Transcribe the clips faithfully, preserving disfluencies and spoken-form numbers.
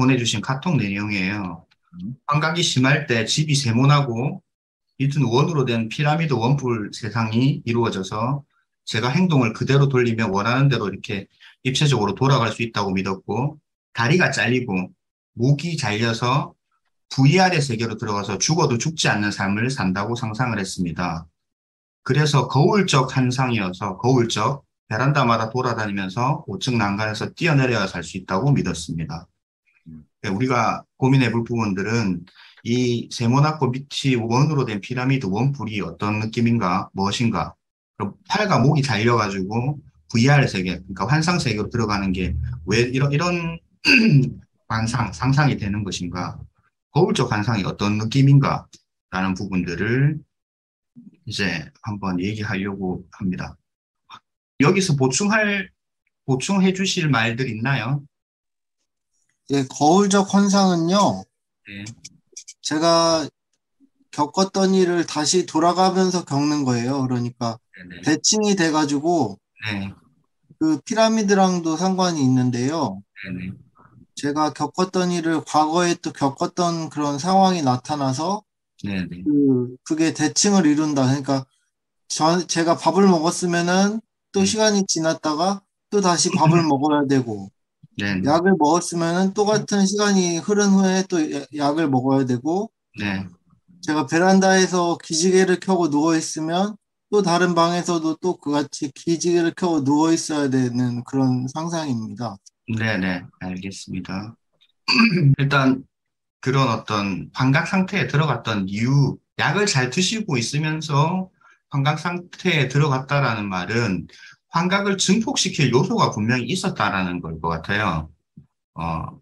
보내주신 카톡 내용이에요. 음. 환각이 심할 때 집이 세모나고 밑은 원으로 된 피라미드 원뿔 세상이 이루어져서 제가 행동을 그대로 돌리면 원하는 대로 이렇게 입체적으로 돌아갈 수 있다고 믿었고, 다리가 잘리고 목이 잘려서 브이알의 세계로 들어가서 죽어도 죽지 않는 삶을 산다고 상상을 했습니다. 그래서 거울적 환상이어서 거울적 베란다마다 돌아다니면서 오 층 난간에서 뛰어내려야 살 수 있다고 믿었습니다. 음. 우리가 고민해 볼 부분들은 이 세모나코 밑이 원으로 된 피라미드 원뿔이 어떤 느낌인가, 무엇인가. 그럼 팔과 목이 잘려가지고 브이알 세계, 그러니까 환상 세계로 들어가는 게 왜 이런, 이런 환상, 상상이 되는 것인가. 거울적 환상이 어떤 느낌인가. 라는 부분들을 이제 한번 얘기하려고 합니다. 여기서 보충할, 보충해 주실 말들 있나요? 예, 거울적 환상은요, 네, 제가 겪었던 일을 다시 돌아가면서 겪는 거예요. 그러니까 네, 대칭이 돼가지고 네, 그 피라미드랑도 상관이 있는데요. 네, 네, 제가 겪었던 일을 과거에 또 겪었던 그런 상황이 나타나서 네, 네, 그, 그게 대칭을 이룬다. 그러니까 저, 제가 밥을 먹었으면은 또 네, 시간이 지났다가 또 다시 밥을 먹어야 되고, 네, 네, 약을 먹었으면은 똑같은 시간이 흐른 후에 또 야- 약을 먹어야 되고, 네. 제가 베란다에서 기지개를 켜고 누워 있으면 또 다른 방에서도 또 그같이 기지개를 켜고 누워 있어야 되는 그런 상상입니다. 네네, 알겠습니다. 일단 그런 어떤 환각 상태에 들어갔던 이유, 약을 잘 드시고 있으면서 환각 상태에 들어갔다라는 말은 환각을 증폭시킬 요소가 분명히 있었다라는 걸 것 같아요. 어,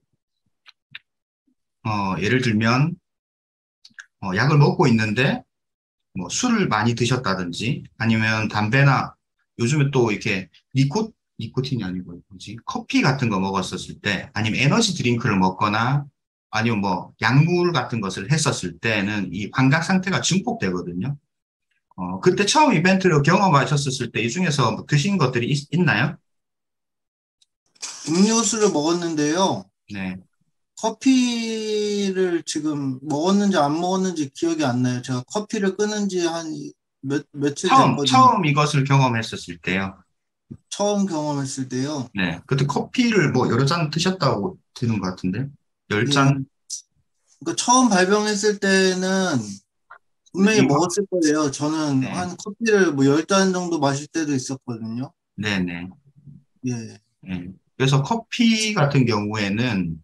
어, 예를 들면 어, 약을 먹고 있는데 뭐 술을 많이 드셨다든지 아니면 담배나 요즘에 또 이렇게 니코, 니코틴이 아니고 뭐지? 커피 같은 거 먹었었을 때 아니면 에너지 드링크를 먹거나 아니면 뭐 약물 같은 것을 했었을 때는 이 환각 상태가 증폭되거든요. 어, 그때 처음 이벤트를 경험하셨었을 때 이 중에서 뭐 드신 것들이 있, 있나요? 음료수를 먹었는데요. 네. 커피를 지금 먹었는지 안 먹었는지 기억이 안 나요. 제가 커피를 끊은 지 한 몇, 며칠 처음, 됐거든요. 처음 이것을 경험했었을 때요. 처음 경험했을 때요. 네. 그때 커피를 뭐 여러 잔 드셨다고 드는 것 같은데? 열 예. 잔? 그러니까 처음 발병했을 때는 분명히 이, 먹었을 거예요. 저는 네. 한 커피를 뭐 열 잔 정도 마실 때도 있었거든요. 네네. 예. 예. 그래서 커피 같은 경우에는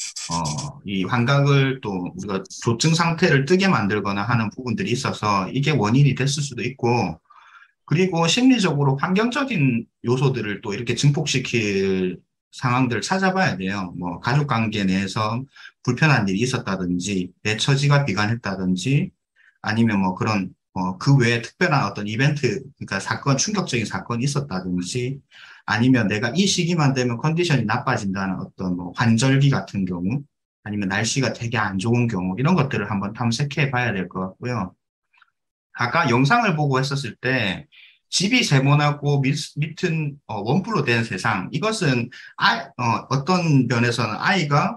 어, 이 환각을 또 우리가 조증 상태를 뜨게 만들거나 하는 부분들이 있어서 이게 원인이 됐을 수도 있고, 그리고 심리적으로 환경적인 요소들을 또 이렇게 증폭시킬 상황들을 찾아봐야 돼요. 뭐 가족 관계 내에서 불편한 일이 있었다든지, 내 처지가 비관했다든지, 아니면 뭐 그런 어, 그 외에 특별한 어떤 이벤트, 그러니까 사건, 충격적인 사건이 있었다든지, 아니면 내가 이 시기만 되면 컨디션이 나빠진다는 어떤 뭐 환절기 같은 경우, 아니면 날씨가 되게 안 좋은 경우, 이런 것들을 한번 탐색해 봐야 될 것 같고요. 아까 영상을 보고 했었을 때, 집이 세모나고 밑, 밑은 어, 원뿔로 된 세상, 이것은 아, 어, 어떤 면에서는 아이가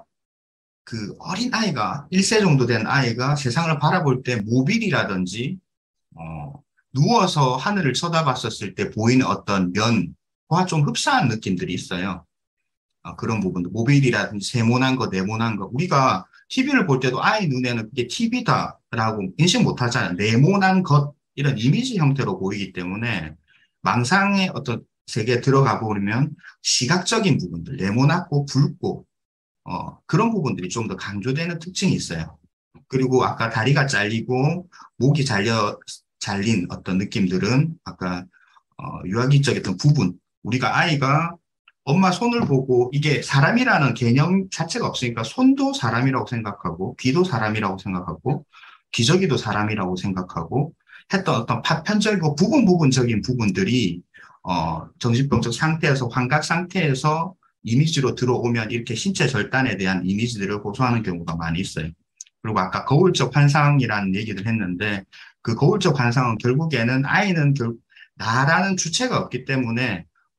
그 어린 아이가 일 세 정도 된 아이가 세상을 바라볼 때 모빌이라든지 어, 누워서 하늘을 쳐다봤었을 때 보이는 어떤 면과 좀 흡사한 느낌들이 있어요. 아, 그런 부분도 모빌이라든지 세모난 거, 네모난 거. 우리가 티비를 볼 때도 아이 눈에는 그게 티비다라고 인식 못 하잖아요. 네모난 것, 이런 이미지 형태로 보이기 때문에 망상의 어떤 세계에 들어가 보면 시각적인 부분들, 네모나고 붉고, 어, 그런 부분들이 좀 더 강조되는 특징이 있어요. 그리고 아까 다리가 잘리고 목이 잘려, 잘린 어떤 느낌들은 아까 어, 유아기적이었던 부분. 우리가 아이가 엄마 손을 보고 이게 사람이라는 개념 자체가 없으니까 손도 사람이라고 생각하고 귀도 사람이라고 생각하고 기저귀도 사람이라고 생각하고 했던 어떤 파편적이고 부분 부분적인 부분들이 어, 정신병적 상태에서 환각 상태에서 이미지로 들어오면 이렇게 신체 절단에 대한 이미지들을 호소하는 경우가 많이 있어요. 그리고 아까 거울적 환상이라는 얘기를 했는데 그 거울적 환상은 결국에는 아이는 결, 나라는 주체가 없기 때문에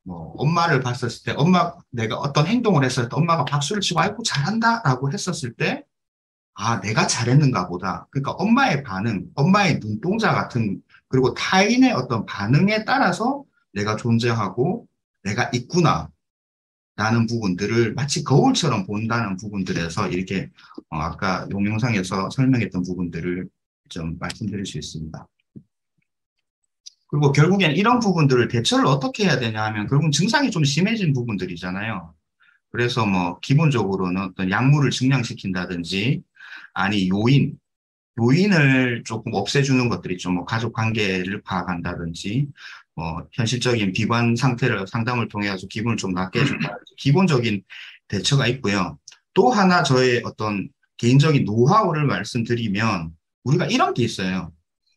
뭐 엄마를 봤었을 때 엄마 내가 어떤 행동을 했을 때 엄마가 박수를 치고 아이고 잘한다라고 했었을 때 아, 내가 잘했는가 보다. 그러니까 엄마의 반응, 엄마의 눈동자 같은 그리고 타인의 어떤 반응에 따라서 내가 존재하고 내가 있구나 라는 부분들을 마치 거울처럼 본다는 부분들에서 이렇게 어, 아까 동영상에서 설명했던 부분들을 좀 말씀드릴 수 있습니다. 그리고 결국엔 이런 부분들을 대처를 어떻게 해야 되냐 하면 결국 증상이 좀 심해진 부분들이잖아요. 그래서 뭐 기본적으로는 어떤 약물을 증량시킨다든지 아니 요인, 요인을 조금 없애주는 것들이 좀 뭐 가족 관계를 파악한다든지 뭐 현실적인 비관 상태를 상담을 통해 서 기분을 좀 낫게 해준다. 기본적인 대처가 있고요. 또 하나 저의 어떤 개인적인 노하우를 말씀드리면 우리가 이런 게 있어요.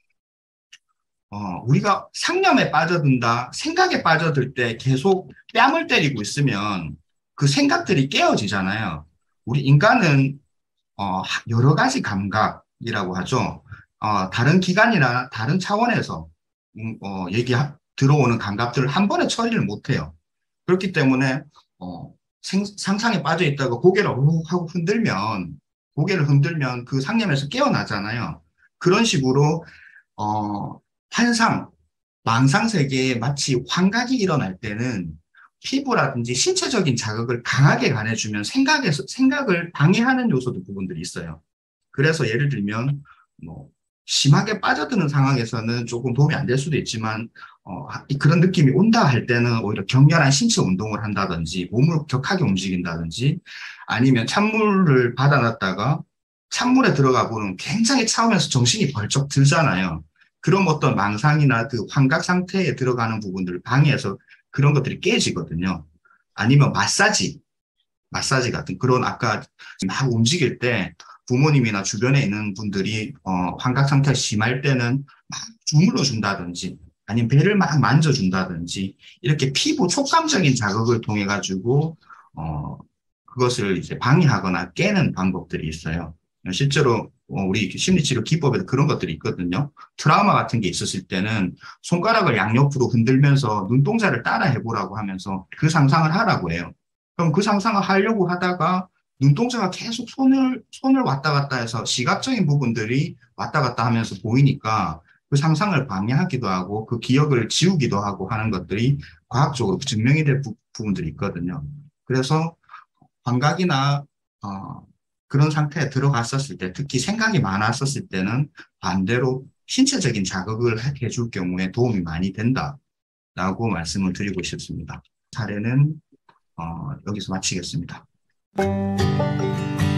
어, 우리가 상념에 빠져든다, 생각에 빠져들 때 계속 뺨을 때리고 있으면 그 생각들이 깨어지잖아요. 우리 인간은 어, 여러 가지 감각이라고 하죠. 어, 다른 기관이나 다른 차원에서 음, 어, 얘기 들어오는 감각들을 한 번에 처리를 못해요. 그렇기 때문에 어, 생, 상상에 빠져 있다가 고개를 우 하고 흔들면 고개를 흔들면 그 상념에서 깨어나잖아요. 그런 식으로 어, 환상, 망상 세계에 마치 환각이 일어날 때는 피부라든지 신체적인 자극을 강하게 가해주면 생각에서, 생각을 방해하는 요소도 부분들이 있어요. 그래서 예를 들면, 뭐, 심하게 빠져드는 상황에서는 조금 도움이 안 될 수도 있지만, 어, 그런 느낌이 온다 할 때는 오히려 격렬한 신체 운동을 한다든지, 몸을 격하게 움직인다든지, 아니면 찬물을 받아놨다가 찬물에 들어가 보면 굉장히 차오면서 정신이 벌쩍 들잖아요. 그런 어떤 망상이나 그 환각 상태에 들어가는 부분들을 방해해서 그런 것들이 깨지거든요. 아니면 마사지, 마사지 같은 그런 아까 막 움직일 때 부모님이나 주변에 있는 분들이 어, 환각 상태가 심할 때는 막 주물러 준다든지 아니면 배를 막 만져준다든지 이렇게 피부 촉감적인 자극을 통해 가지고 어, 그것을 이제 방해하거나 깨는 방법들이 있어요. 실제로 어, 우리 심리치료 기법에도 그런 것들이 있거든요. 트라우마 같은 게 있었을 때는 손가락을 양옆으로 흔들면서 눈동자를 따라 해보라고 하면서 그 상상을 하라고 해요. 그럼 그 상상을 하려고 하다가 눈동자가 계속 손을, 손을 왔다 갔다 해서 시각적인 부분들이 왔다 갔다 하면서 보이니까 그 상상을 방해하기도 하고 그 기억을 지우기도 하고 하는 것들이 과학적으로 증명이 된 부, 분들이 있거든요. 그래서 환각이나 어, 그런 상태에 들어갔었을 때, 특히 생각이 많았었을 때는 반대로 신체적인 자극을 해줄 경우에 도움이 많이 된다라고 말씀을 드리고 싶습니다. 사례는 어, 여기서 마치겠습니다.